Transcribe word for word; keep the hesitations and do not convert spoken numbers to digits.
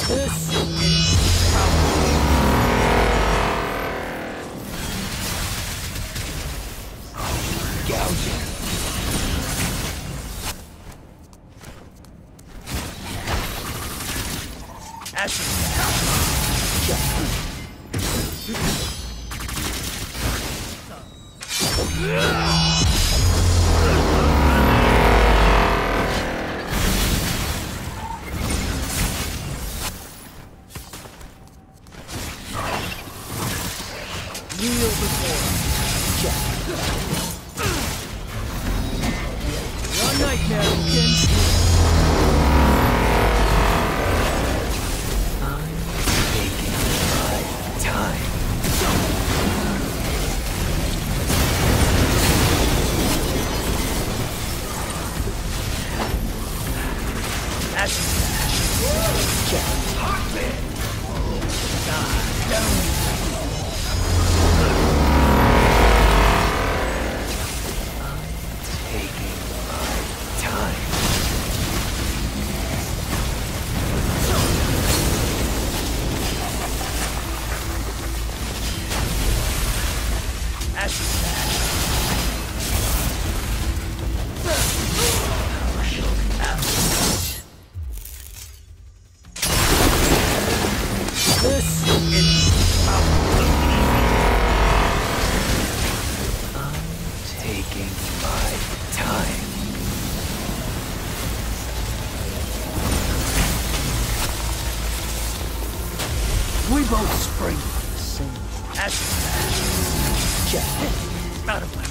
This is power. Gouging. Ashes. Kneel before us. Check. One nightmare begins here. I'm taking my time. Ashes. Check. Hotbed. Die. Down. This is power. I'm taking my time. We both spring from the same ashes. Check. Out of my